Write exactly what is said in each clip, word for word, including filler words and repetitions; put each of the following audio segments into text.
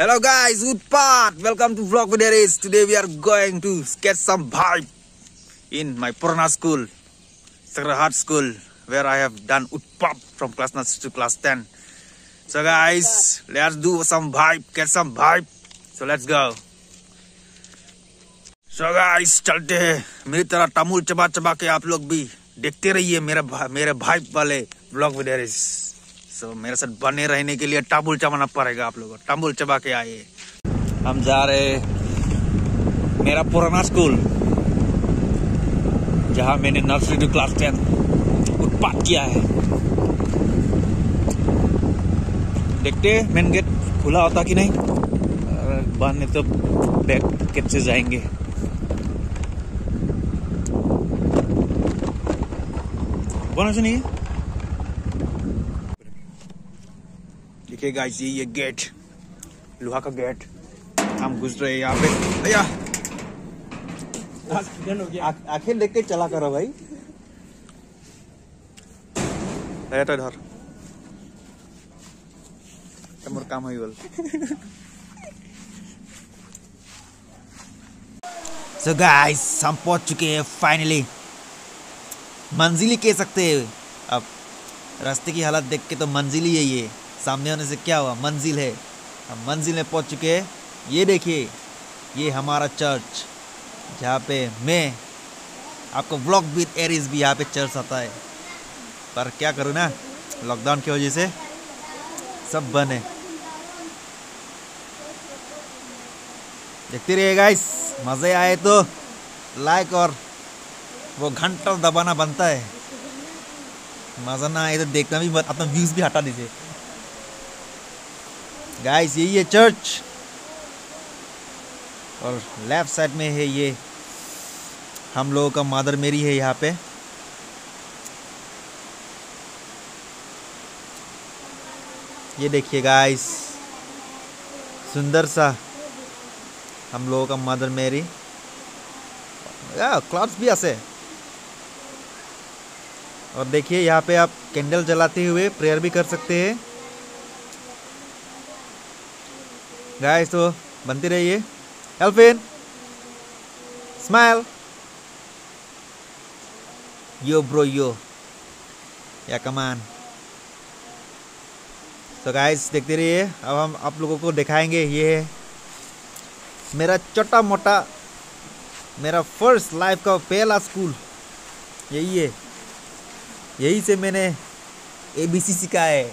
Hello guys, good part. Welcome to Vlog with Aries. Today we are going to get some vibe in my Purana school, Sacred Heart School, where I have done Utpap from class nine to class ten. So guys, let's do some vibe, get some vibe. So let's go. So guys, चलते हैं. मेरी तरह तमुल चबा चबा के आप लोग भी देखते रहिए मेरे भा, मेरे भाई वाले Vlog with Aries. So मेरे साथ बने रहने के लिए टाबुल चबाना पड़ेगा आप लोगों को. टाबुल चबा के आइए. हम जा रहे मेरा पुराना स्कूल, जहाँ मैंने नर्सरी टू क्लास टेन उत्पात किया है. देखते हैं मेन गेट खुला होता कि नहीं. बंद नहीं तो बैक गेट से जाएंगे. बना से नहीं है. देखिए गाइस, ये ये गेट, लोहा का गेट. हम घुस रहे हैं यहाँ पे. भैया आखिर लेके चला करो भाई. तो इधर मोर काम है बोल. सो गाइस, हम पहुंच चुके हैं फाइनली. मंजिल ही कह सकते हैं. अब रास्ते की हालत देख के तो मंजिल ही है. ये सामने होने से क्या हुआ, मंजिल है. हम मंजिल में पहुंच चुके हैं. ये देखिए, ये हमारा चर्च, जहाँ पे मैं आपको व्लॉग विद एरीज भी यहाँ पे चर्च आता है. पर क्या करूँ ना, लॉकडाउन की वजह से सब बंद है. देखते रहिए गाइस. मज़े आए तो लाइक और वो घंटा दबाना बनता है. मज़ा ना आए तो देखना भी मत, अपना व्यूज भी हटा दीजिए गाइस. यही है चर्च, और लेफ्ट साइड में है ये हम लोगों का मदर मेरी है यहाँ पे. ये देखिए गाइस, सुंदर सा हम लोगों का मदर मेरी. क्लाउड्स भी ऐसे. और देखिए यहाँ पे आप कैंडल जलाते हुए प्रेयर भी कर सकते हैं गाइस. तो बनते रहिए. एल्फिन स्माइल. यो ब्रो यो, या कमान. तो गाइस देखते रहिए. अब हम आप लोगों को दिखाएंगे. ये है मेरा छोटा मोटा, मेरा फर्स्ट लाइफ का पहला स्कूल. यही है. यही से मैंने ए बी सी सीखा है.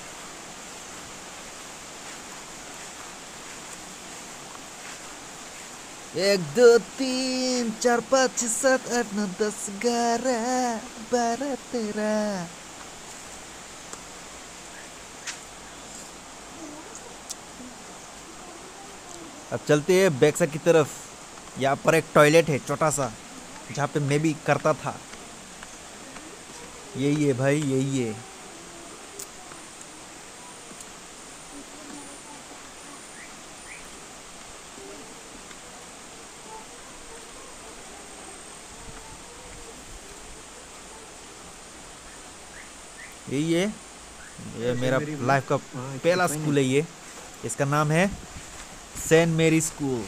एक दो तीन चार पाँच छः सात आठ नौ दस ग्यारह बारह तेरह. अब चलते हैं बैक साइड की तरफ. यहाँ पर एक टॉयलेट है छोटा सा, जहाँ पे मैं भी करता था. यही है भाई, यही है. यही है. ये मेरा लाइफ का पहला स्कूल है. ये इसका नाम है सेंट मेरी स्कूल.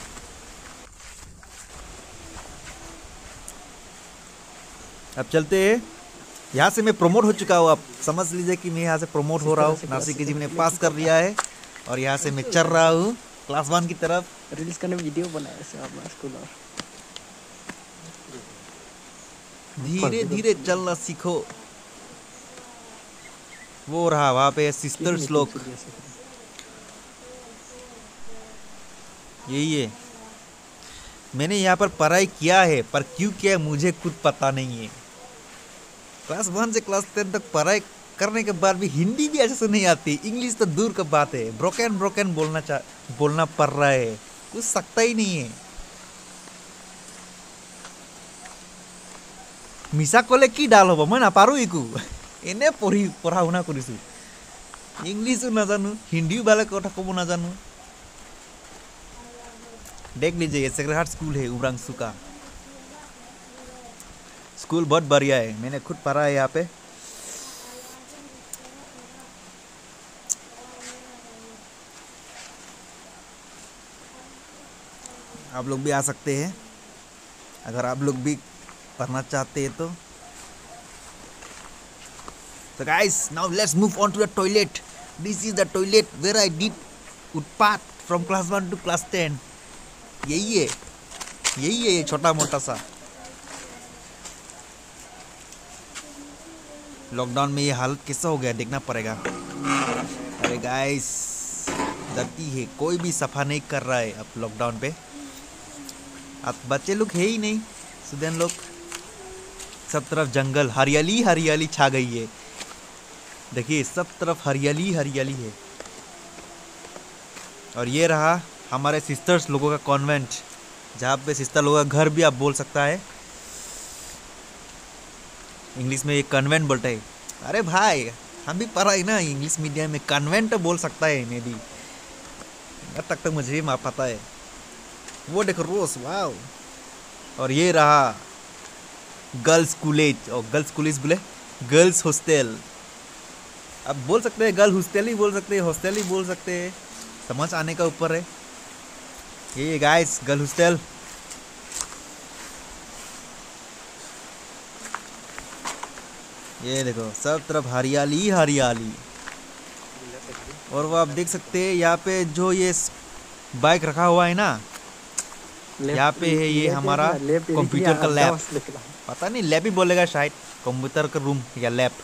अब चलते हैं. यहाँ से मैं प्रमोट हो चुका हूँ. आप समझ लीजिए कि मैं यहाँ से प्रमोट हो रहा हूँ. नर्सरी के जी मैंने पास कर लिया है, और यहाँ से मैं चल रहा हूँ क्लास वन की तरफ. रील्स करने वीडियो बनाया से अपना स्कूल. और धीरे धीरे चलना सीखो. वो रहा वहाँ पे सिस्टर्स लोग. यही है. मैंने यहाँ पर पढ़ाई किया है, पर क्यों किया मुझे खुद पता नहीं है. क्लास वन से क्लास टेन तक पढ़ाई करने के बाद भी हिंदी भी अच्छे से नहीं आती. इंग्लिश तो दूर का बात है. ब्रोकन ब्रोकन बोलना चाह बोलना पड़ रहा है. कुछ सकता ही नहीं है. मिसा कोले की डाल हो मैं ना पारू इकू. एने पढ़ी पढ़ा शुना करिसु. इंग्लिशो नाजानु, हिंदी वाला कथा कब नाजानु. देख लीजिए, सेक्रेड हार्ट स्कूल है उब्रांगसू का. स्कूल बहुत बढ़िया है. मैंने खुद पढ़ा है यहाँ पे. आप लोग भी आ सकते हैं अगर आप लोग भी पढ़ना चाहते हैं तो। So guys, now let's move on to the toilet. This is the toilet where I did Utpaat from class one to class ten. यही है यही है ये छोटा मोटा सा। लॉकडाउन में ये हालत कैसा हो गया देखना पड़ेगा। अरे गाइस धरती है, कोई भी सफा नहीं कर रहा है अब लॉकडाउन पे। अब बच्चे लोग है ही नहीं, स्टूडेंट लोग। सब तरफ जंगल, हरियाली हरियाली छा गई है। देखिए सब तरफ हरियाली हरियाली है। और ये रहा हमारे सिस्टर्स लोगों का कॉन्वेंट, जहाँ पे सिस्टर लोगों का घर भी आप बोल सकता है। इंग्लिश में ये कन्वेंट बोलते हैं। अरे भाई हम भी पढ़ा है ना इंग्लिश मीडियम में, कन्वेंट बोल सकता है इन्हें भी, अब तक तो मुझे भी पता है। वो देखो रोज, वाओ। और ये रहा गर्ल्स कॉलेज, और गर्ल्स कॉलेज बोले गर्ल्स हॉस्टल। अब बोल सकते हैं गर्ल हॉस्टल ही बोल सकते हैं, हॉस्टल ही बोल सकते हैं, समझ आने का ऊपर है। ये गाइस गर्ल हॉस्टल। ये देखो सब तरफ हरियाली हरियाली। और वो आप देख सकते हैं यहाँ पे जो ये बाइक रखा हुआ है ना, यहाँ पे है ये हमारा कंप्यूटर का लैब। पता नहीं लैब ही बोलेगा शायद, कंप्यूटर का रूम या लैब।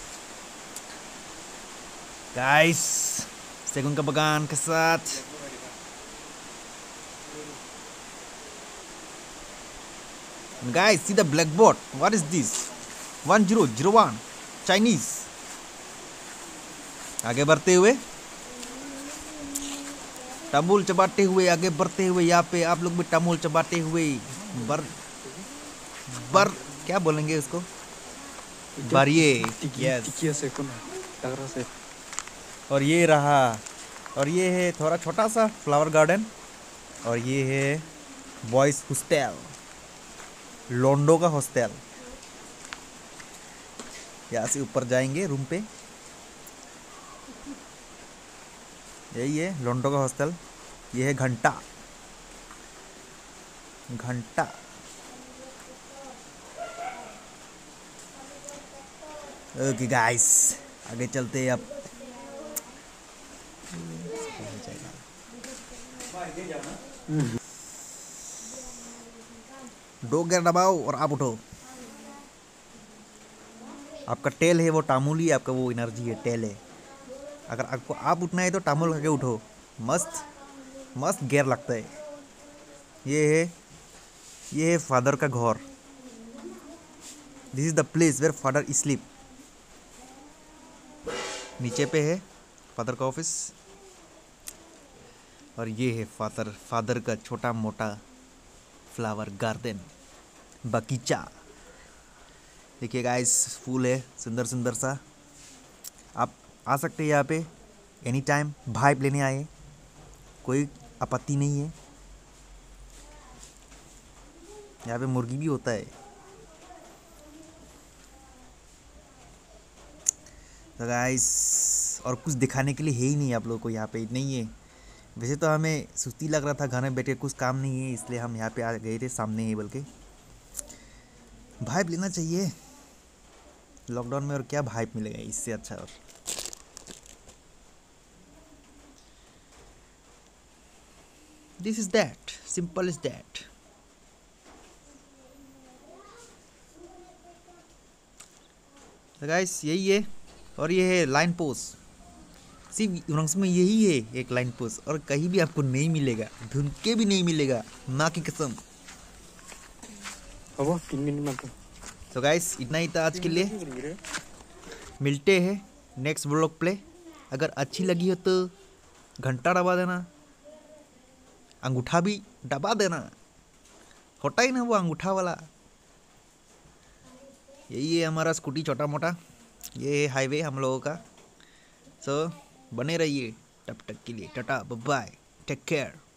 गाइस सेगुन का बगान के साथ guys see the blackboard. What is this? One zero zero one Chinese. आगे बढ़ते हुए टमूल चबाते हुए आगे बढ़ते हुए, यहाँ पे आप लोग भी टमूल चबाते हुए बर बर क्या बोलेंगे उसको, बारिये। यस। और ये रहा, और ये है थोड़ा छोटा सा फ्लावर गार्डन। और ये है बॉयज हॉस्टल, लोंडो का हॉस्टल। यहाँ से ऊपर जाएंगे रूम पे, यही है लोंडो का हॉस्टल। ये है घंटा घंटा। ओके गाइस आगे चलते हैं अब। दो गियर दबाओ और आप उठो। आपका टेल है वो टामुल ही, आपका वो एनर्जी है, टेल है। अगर आपको आप उठना है तो टामुल करके उठो, मस्त मस्त गियर लगता है। ये है ये है फादर का घर। This is the place where father sleep. नीचे पे है फादर का ऑफिस, और ये है फादर फादर का छोटा मोटा फ्लावर गार्डन, बगीचा। देखिए गाइस फूल है सुंदर सुंदर सा। आप आ सकते हैं यहाँ पे एनी टाइम, वाइब लेने आए, कोई आपत्ति नहीं है। यहाँ पे मुर्गी भी होता है। तो गाइस और कुछ दिखाने के लिए है ही नहीं आप लोगों को, यहाँ पे नहीं है। वैसे तो हमें सुस्ती लग रहा था घर में बैठे, कुछ काम नहीं है, इसलिए हम यहाँ पे आ गए थे। सामने ही बल्कि वाइब लेना चाहिए लॉकडाउन में, और क्या वाइब मिलेगा इससे अच्छा। और this is that, simple is that. तो गाइस यही है, और ये है लाइन पोस्ट। सिर्फ रंग्स में यही है एक लाइन पोस्ट, और कहीं भी आपको नहीं मिलेगा, ढूंढ के भी नहीं मिलेगा, माँ की कसम। तो गाइस इतना ही था आज के लिए। मिलते हैं नेक्स्ट व्लॉग प्ले। अगर अच्छी लगी हो तो घंटा दबा देना, अंगूठा भी दबा देना, होता ही ना वो अंगूठा वाला। यही है हमारा स्कूटी छोटा मोटा, ये है हाईवे हम लोगों का। सो बने रहिए तब तक के लिए, tata bye bye, take care.